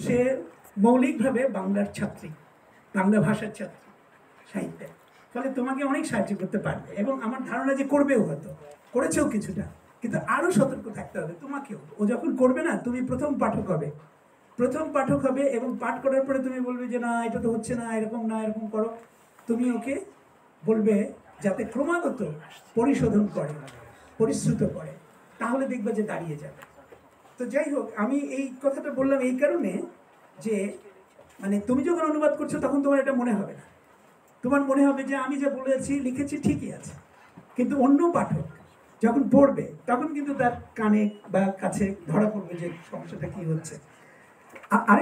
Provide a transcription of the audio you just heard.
সে মৌলিকভাবে বাংলার ছাত্রী, বাংলা ভাষার ছাত্রী, সাহিত্যে। ফলে তোমাকে অনেক সাহায্য করতে পারবে এবং আমার ধারণা যে করবেও, হয়তো করেছেও কিছুটা, কিন্তু আরও সতর্ক থাকতে হবে তোমাকেও। ও যখন করবে না, তুমি প্রথম পাঠক হবে এবং পাঠ করার পরে তুমি বলবে যে না এটা তো হচ্ছে না, এরকম না, এরকম করো। তুমি ওকে বলবে যাতে ক্রমাগত পরিশোধন করে, পরিশ্রুত করে, তাহলে দেখবে যে দাঁড়িয়ে যাবে। তো যাই হোক, আমি এই কথাটা বললাম এই কারণে যে মানে তুমি যখন অনুবাদ করছো তখন তোমার এটা মনে হবে না, তোমার মনে হবে যে আমি যা বলেছি লিখেছি ঠিকই আছে, কিন্তু অন্য পাঠক যখন পড়বে তখন কিন্তু তার কানে বা কাছে ধরা পড়বে যে সমস্যাটা কি হচ্ছে।